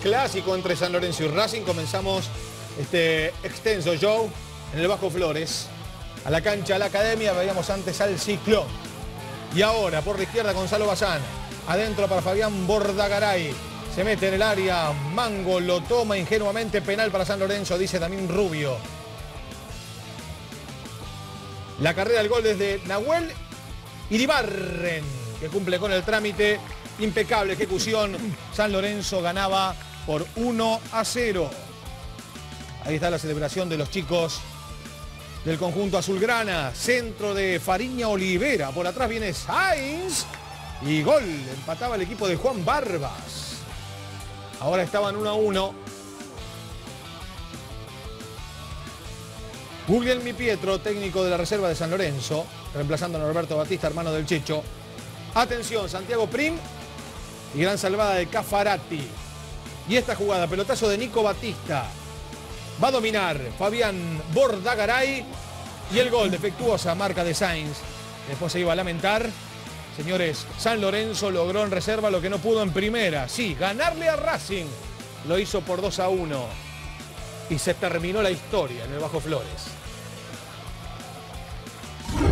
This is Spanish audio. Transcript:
clásico entre San Lorenzo y Racing. Comenzamos este extenso show en el Bajo Flores. A la cancha, a la academia, veíamos antes al Ciclón. Y ahora, por la izquierda, Gonzalo Bazán. Adentro para Fabián Bordagaray. Se mete en el área, Mango lo toma ingenuamente, penal para San Lorenzo, dice Damín Rubio. La carrera del gol desde Nahuel Iribarren, que cumple con el trámite. Impecable ejecución. San Lorenzo ganaba por 1-0. Ahí está la celebración de los chicos del conjunto azulgrana. Centro de Fariña Olivera. Por atrás viene Sainz. Y gol. Empataba el equipo de Juan Barbas. Ahora estaban 1-1. Guglielmi Pietro, técnico de la reserva de San Lorenzo, reemplazando a Norberto Batista, hermano del Checho. Atención, Santiago Prim. Y gran salvada de Caffarati. Y esta jugada, pelotazo de Nico Batista. Va a dominar Fabián Bordagaray. Y el gol, defectuosa marca de Sainz. Después se iba a lamentar. Señores, San Lorenzo logró en reserva lo que no pudo en primera. Sí, ganarle a Racing. Lo hizo por 2-1. Y se terminó la historia en el Bajo Flores.